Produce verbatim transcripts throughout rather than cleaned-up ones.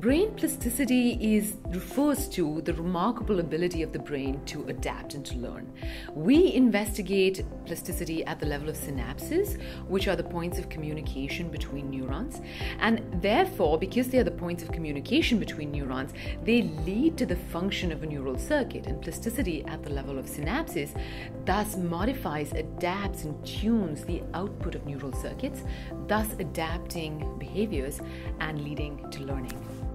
Brain plasticity is, refers to the remarkable ability of the brain to adapt and to learn. We investigate plasticity at the level of synapses, which are the points of communication between neurons. And therefore, because they are the points of communication between neurons, they lead to the function of a neural circuit. And plasticity at the level of synapses thus modifies, adapts, and tunes the output of neural circuits, thus adapting behaviors and leading to learning.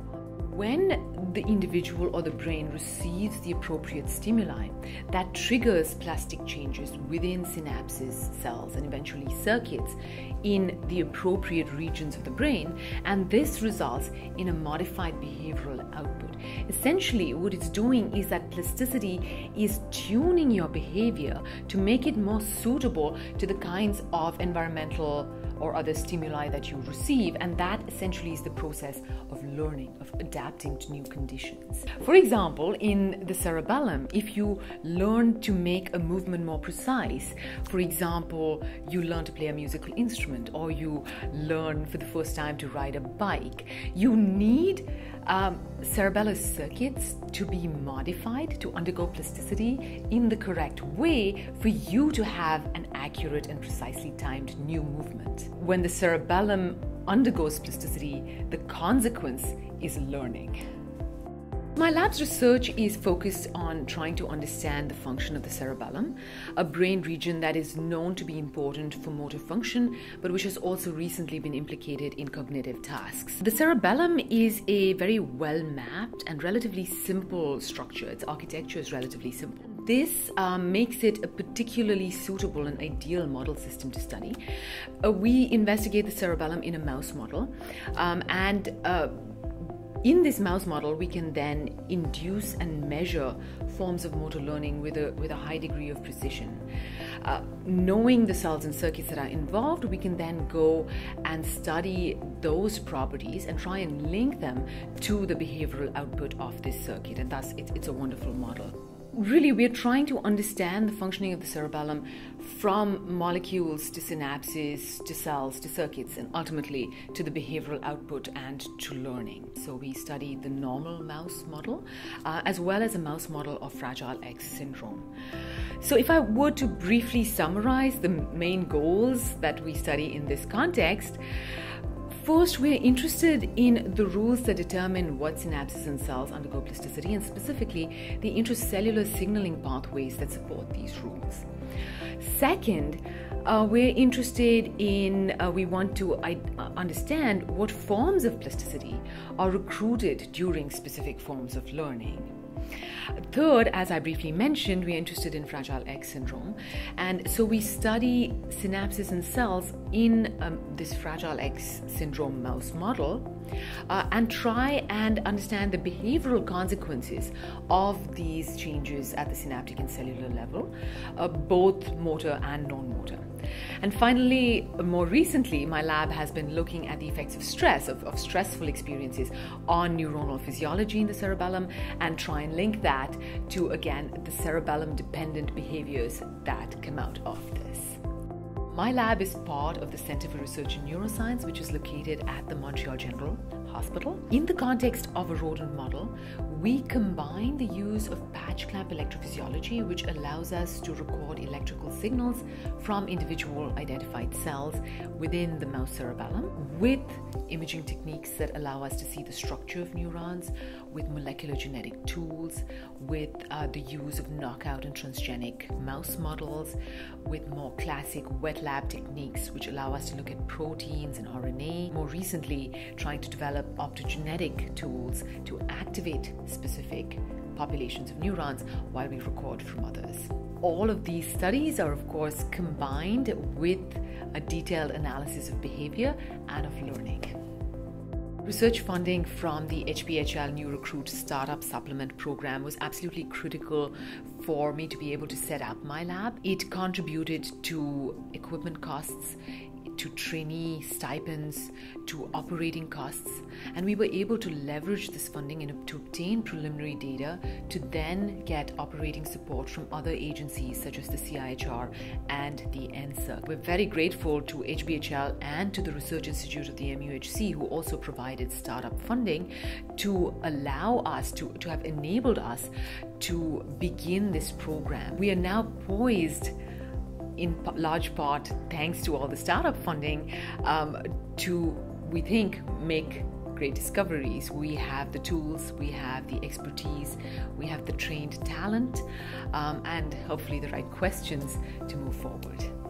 When the individual or the brain receives the appropriate stimuli, that triggers plastic changes within synapses, cells, and eventually circuits in the appropriate regions of the brain, and this results in a modified behavioral output. Essentially, what it's doing is that plasticity is tuning your behavior to make it more suitable to the kinds of environmental or other stimuli that you receive, and that essentially is the process of learning, of adapting to new conditions. For example, in the cerebellum, if you learn to make a movement more precise, for example, you learn to play a musical instrument, or you learn for the first time to ride a bike, you need um, cerebellar circuits to be modified to undergo plasticity in the correct way for you to have an accurate and precisely timed new movement. When the cerebellum undergoes plasticity, the consequence is learning. My lab's research is focused on trying to understand the function of the cerebellum, a brain region that is known to be important for motor function, but which has also recently been implicated in cognitive tasks. The cerebellum is a very well-mapped and relatively simple structure. Its architecture is relatively simple. This um, makes it a particularly suitable and ideal model system to study. Uh, we investigate the cerebellum in a mouse model, um, and uh, in this mouse model, we can then induce and measure forms of motor learning with a, with a high degree of precision. Uh, knowing the cells and circuits that are involved, we can then go and study those properties and try and link them to the behavioral output of this circuit, and thus it, it's a wonderful model. Really, we're trying to understand the functioning of the cerebellum from molecules to synapses, to cells, to circuits, and ultimately to the behavioral output and to learning. So we study the normal mouse model, uh, as well as a mouse model of Fragile X syndrome. So if I were to briefly summarize the main goals that we study in this context, first, we're interested in the rules that determine what synapses and cells undergo plasticity, and specifically the intracellular signaling pathways that support these rules. Second, uh, we're interested in, uh, we want to uh, understand what forms of plasticity are recruited during specific forms of learning. Third, as I briefly mentioned, we are interested in Fragile X syndrome, and so we study synapses and cells in um, this Fragile X syndrome mouse model uh, and try and understand the behavioral consequences of these changes at the synaptic and cellular level, uh, both motor and non-motor. And finally, more recently, my lab has been looking at the effects of stress, of, of stressful experiences on neuronal physiology in the cerebellum, and try and link that to, again, the cerebellum-dependent behaviors that come out of this. My lab is part of the Center for Research in Neuroscience, which is located at the Montreal General Hospital. In the context of a rodent model, we combine the use of patch clamp electrophysiology, which allows us to record electrical signals from individual identified cells within the mouse cerebellum, with imaging techniques that allow us to see the structure of neurons, with molecular genetic tools, with uh, the use of knockout and transgenic mouse models, with more classic wet lab techniques which allow us to look at proteins and R N A. More recently, trying to develop optogenetic tools to activate specific populations of neurons while we record from others. All of these studies are, of course, combined with a detailed analysis of behavior and of learning. Research funding from the H P H L New Recruit Startup Supplement Program was absolutely critical for me to be able to set up my lab. It contributed to equipment costs. to trainee stipends, to operating costs. And we were able to leverage this funding and to obtain preliminary data to then get operating support from other agencies such as the C I H R and the N S E R C. We're very grateful to H B H L and to the Research Institute of the M U H C, who also provided startup funding to allow us to, to have enabled us to begin this program. We are now poised, in large part thanks to all the startup funding, um, to, we think, make great discoveries. We have the tools, we have the expertise, we have the trained talent, um, and hopefully the right questions to move forward.